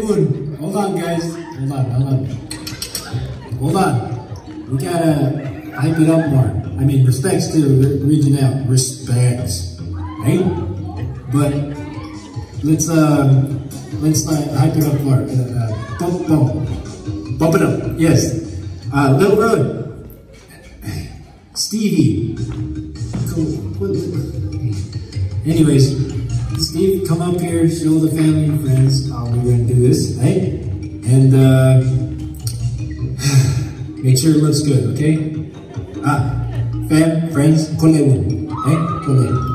Moon. Hold on, guys. Hold on. We gotta hype it up more. I mean, respects to regional. Respects. Right? But let's hype it up more. Bump it up. Yes. Little Road. Stevie. Cool. Anyways, Steve, come up here, show the family and friends how we're gonna do this, right? And make sure it looks good, okay? Fam, friends, kolewun, right? Kolewun.